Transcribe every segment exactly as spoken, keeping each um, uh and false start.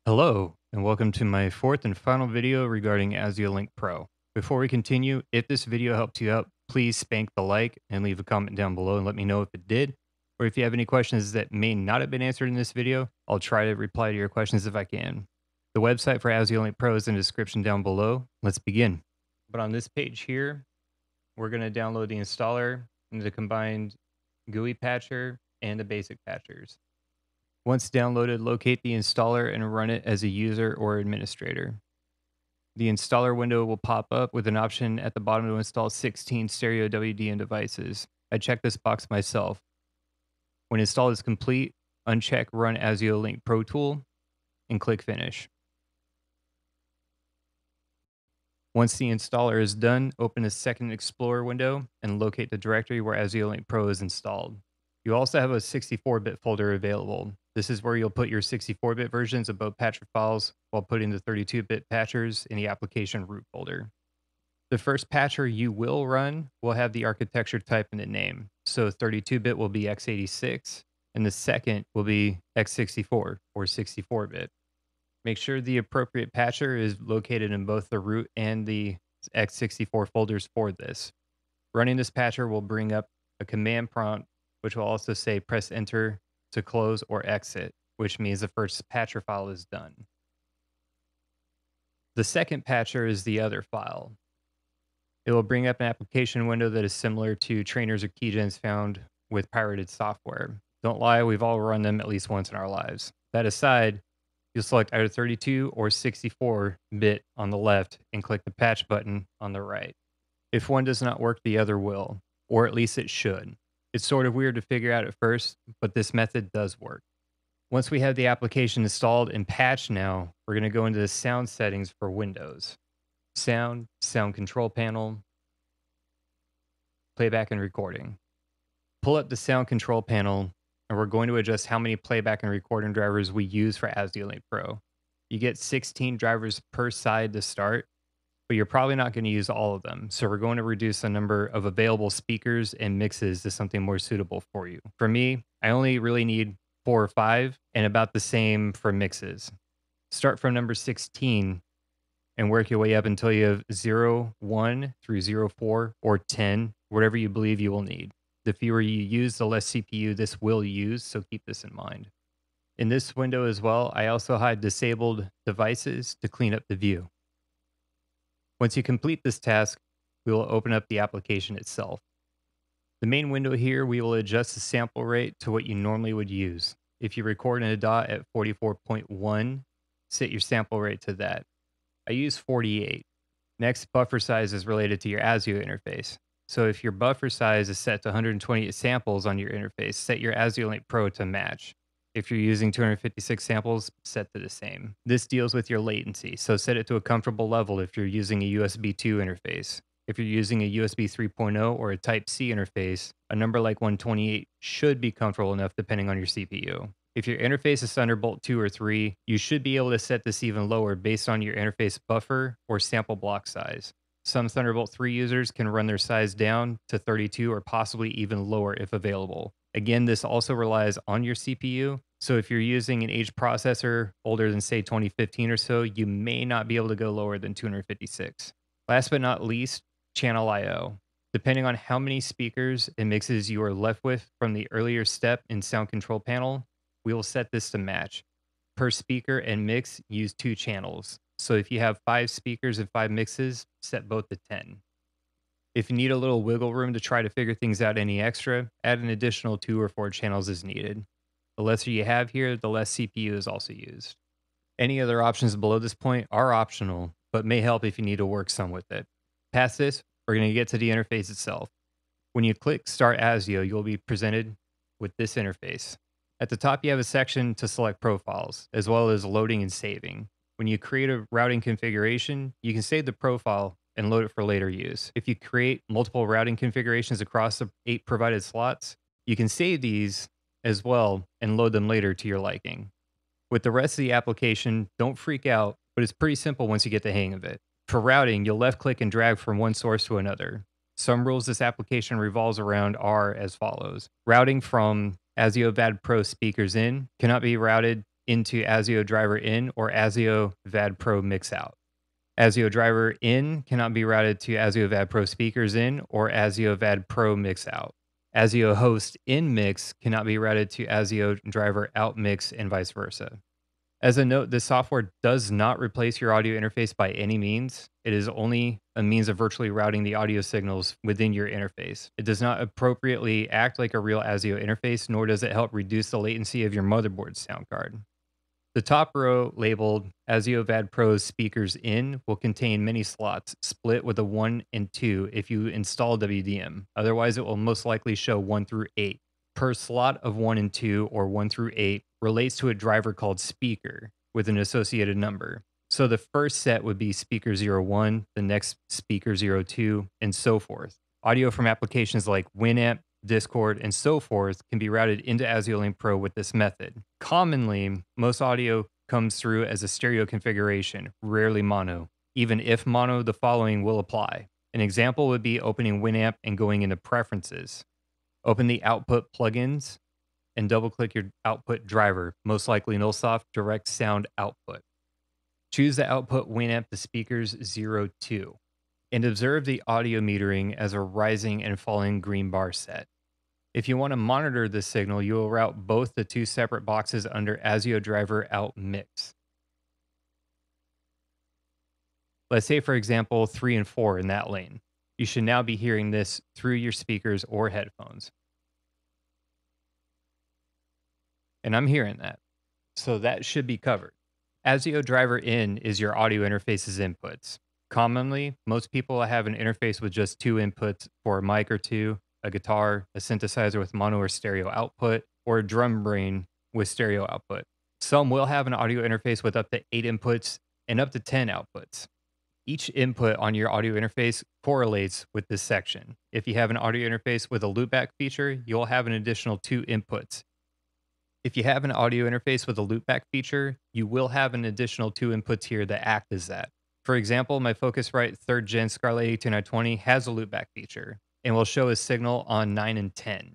Hello, and welcome to my fourth and final video regarding ASIO Link Pro. Before we continue, if this video helped you out, please spank the like and leave a comment down below and let me know if it did. Or if you have any questions that may not have been answered in this video, I'll try to reply to your questions if I can. The website for ASIO Link Pro is in the description down below. Let's begin. But on this page here, we're going to download the installer and the combined G U I patcher and the basic patchers. Once downloaded, locate the installer and run it as a user or administrator. The installer window will pop up with an option at the bottom to install sixteen stereo W D M devices. I checked this box myself. When install is complete, uncheck Run ASIO Link Pro Tool and click Finish. Once the installer is done, open a second Explorer window and locate the directory where ASIO Link Pro is installed. You also have a sixty-four bit folder available. This is where you'll put your sixty-four bit versions of both patcher files while putting the thirty-two bit patchers in the application root folder. The first patcher you will run will have the architecture type in the name. So thirty-two bit will be x eighty-six, and the second will be x sixty-four or sixty-four bit. Make sure the appropriate patcher is located in both the root and the x sixty-four folders for this. Running this patcher will bring up a command prompt, which will also say press enter to close or exit, which means the first patcher file is done. The second patcher is the other file. It will bring up an application window that is similar to trainers or keygens found with pirated software. Don't lie, we've all run them at least once in our lives. That aside, you'll select either thirty-two or sixty-four bit on the left and click the patch button on the right. If one does not work, the other will, or at least it should. It's sort of weird to figure out at first, but this method does work. Once we have the application installed and patched now, we're going to go into the sound settings for Windows. Sound, sound control panel, playback and recording. Pull up the sound control panel, and we're going to adjust how many playback and recording drivers we use for ASIO Link Pro. You get sixteen drivers per side to start, but you're probably not going to use all of them. So we're going to reduce the number of available speakers and mixes to something more suitable for you. For me, I only really need four or five, and about the same for mixes. Start from number sixteen and work your way up until you have zero, one through zero, four, or ten, whatever you believe you will need. The fewer you use, the less C P U this will use, so keep this in mind. In this window as well, I also hide disabled devices to clean up the view. Once you complete this task, we will open up the application itself. The main window here, we will adjust the sample rate to what you normally would use. If you record in a D A W at forty-four point one, set your sample rate to that. I use forty-eight. Next, buffer size is related to your ASIO interface. So if your buffer size is set to one hundred twenty-eight samples on your interface, set your ASIO Link Pro to match. If you're using two hundred fifty-six samples, set to the same. This deals with your latency, so set it to a comfortable level if you're using a U S B two interface. If you're using a U S B three point oh or a Type C interface, a number like one twenty-eight should be comfortable enough depending on your C P U. If your interface is Thunderbolt two or three, you should be able to set this even lower based on your interface buffer or sample block size. Some Thunderbolt three users can run their size down to thirty-two or possibly even lower if available. Again, this also relies on your C P U. So if you're using an aged processor older than say twenty fifteen or so, you may not be able to go lower than two hundred fifty-six. Last but not least, channel I O. Depending on how many speakers and mixes you are left with from the earlier step in sound control panel, we will set this to match. Per speaker and mix, use two channels. So if you have five speakers and five mixes, set both to ten. If you need a little wiggle room to try to figure things out any extra, add an additional two or four channels as needed. The lesser you have here, the less C P U is also used. Any other options below this point are optional, but may help if you need to work some with it. Past this, we're going to get to the interface itself. When you click Start ASIO, you'll be presented with this interface. At the top, you have a section to select profiles, as well as loading and saving. When you create a routing configuration, you can save the profile and load it for later use. If you create multiple routing configurations across the eight provided slots, you can save these as well and load them later to your liking. With the rest of the application, don't freak out, but it's pretty simple once you get the hang of it. For routing, you'll left click and drag from one source to another. Some rules this application revolves around are as follows. Routing from ASIO V A D Pro speakers in cannot be routed into ASIO driver in or ASIO V A D Pro mix out. ASIO driver in cannot be routed to ASIO V A D Pro speakers in or ASIO V A D Pro mix out. ASIO host in mix cannot be routed to ASIO driver out mix and vice versa. As a note, this software does not replace your audio interface by any means. It is only a means of virtually routing the audio signals within your interface. It does not appropriately act like a real ASIO interface, nor does it help reduce the latency of your motherboard's sound card. The top row labeled ASIO V A D Pro speakers in will contain many slots split with a one and two if you install W D M. Otherwise, it will most likely show one through eight. Per slot of one and two or one through eight relates to a driver called speaker with an associated number. So the first set would be speaker zero one, the next speaker zero two, and so forth. Audio from applications like Winamp, Discord, and so forth can be routed into ASIO Link Pro with this method. Commonly, most audio comes through as a stereo configuration, rarely mono. Even if mono, the following will apply. An example would be opening Winamp and going into Preferences. Open the output plugins and double-click your output driver, most likely Nullsoft Direct Sound Output. Choose the output Winamp to speakers zero two, and observe the audio metering as a rising and falling green bar set. If you want to monitor this signal, you will route both the two separate boxes under ASIO driver out mix. Let's say, for example, three and four in that lane. You should now be hearing this through your speakers or headphones. And I'm hearing that. So that should be covered. ASIO driver in is your audio interface's inputs. Commonly, most people have an interface with just two inputs for a mic or two, a guitar, a synthesizer with mono or stereo output, or a drum brain with stereo output. Some will have an audio interface with up to eight inputs and up to ten outputs. Each input on your audio interface correlates with this section. If you have an audio interface with a loopback feature, you'll have an additional two inputs. If you have an audio interface with a loopback feature, you will have an additional two inputs here that act as that. For example, my Focusrite third gen Scarlett eighteen I twenty has a loopback feature and will show a signal on nine and ten.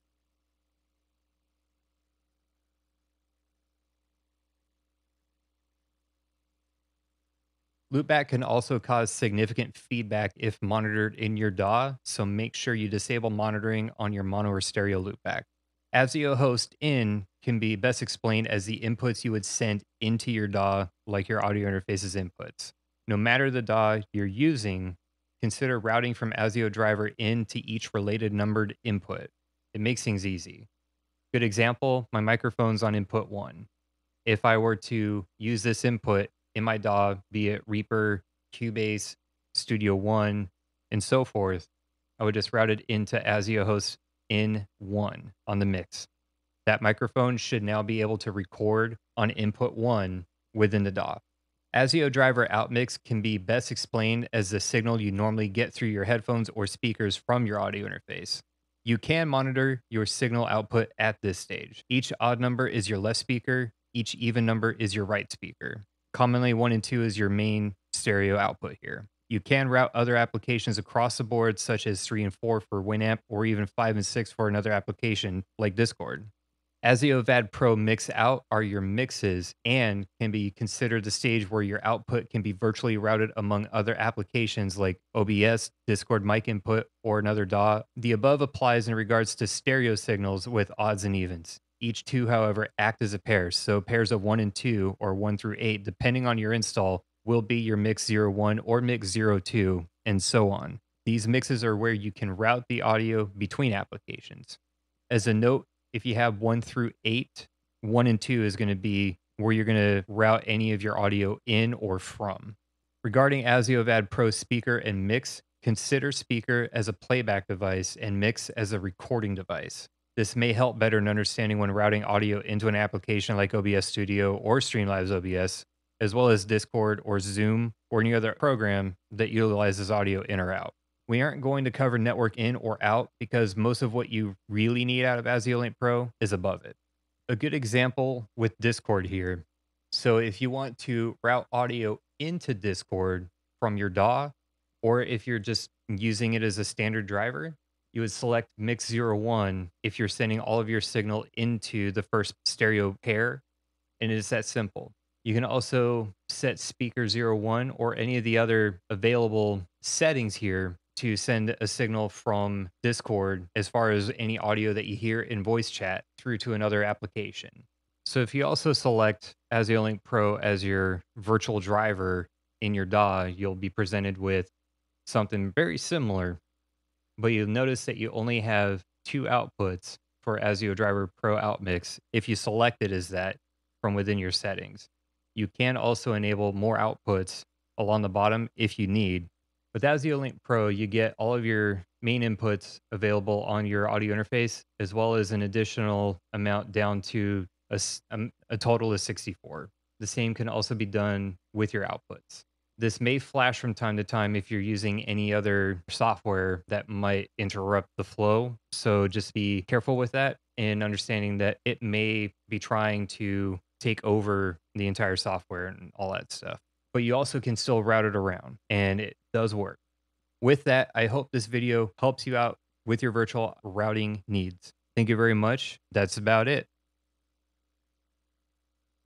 Loopback can also cause significant feedback if monitored in your D A W, so make sure you disable monitoring on your mono or stereo loopback. ASIO host in can be best explained as the inputs you would send into your D A W, like your audio interface's inputs. No matter the D A W you're using, consider routing from ASIO driver in to each related numbered input. It makes things easy. Good example, my microphone's on input one. If I were to use this input in my D A W, be it Reaper, Cubase, Studio One, and so forth, I would just route it into ASIO host in one on the mix. That microphone should now be able to record on input one within the D A W. ASIO driver outmix can be best explained as the signal you normally get through your headphones or speakers from your audio interface. You can monitor your signal output at this stage. Each odd number is your left speaker, each even number is your right speaker. Commonly, one and two is your main stereo output here. You can route other applications across the board, such as three and four for Winamp, or even five and six for another application like Discord. ASIO V A D Pro mix out are your mixes and can be considered the stage where your output can be virtually routed among other applications like O B S, Discord mic input, or another D A W. The above applies in regards to stereo signals with odds and evens. Each two, however, act as a pair, so pairs of one and two, or one through eight, depending on your install, will be your mix zero one or mix zero two, and so on. These mixes are where you can route the audio between applications. As a note, if you have one through eight, one and two is going to be where you're going to route any of your audio in or from. Regarding ASIO V A D Pro speaker and mix, consider speaker as a playback device and mix as a recording device. This may help better in understanding when routing audio into an application like O B S Studio or Streamlabs O B S, as well as Discord or Zoom or any other program that utilizes audio in or out. We aren't going to cover network in or out because most of what you really need out of ASIO Link Pro is above it. A good example with Discord here. So if you want to route audio into Discord from your D A W, or if you're just using it as a standard driver, you would select mix zero one if you're sending all of your signal into the first stereo pair. and it's that simple. You can also set speaker zero one or any of the other available settings here to send a signal from Discord as far as any audio that you hear in voice chat through to another application. So if you also select ASIO Pro as your virtual driver in your D A W, you'll be presented with something very similar, but you'll notice that you only have two outputs for ASIO Driver Pro Outmix if you select it as that from within your settings. You can also enable more outputs along the bottom if you need. With ASIO Link Pro, you get all of your main inputs available on your audio interface, as well as an additional amount down to a, s- um, a total of sixty-four. The same can also be done with your outputs. This may flash from time to time if you're using any other software that might interrupt the flow. So just be careful with that and understanding that it may be trying to take over the entire software and all that stuff. But you also can still route it around and it does work. With that, I hope this video helps you out with your virtual routing needs. Thank you very much. That's about it.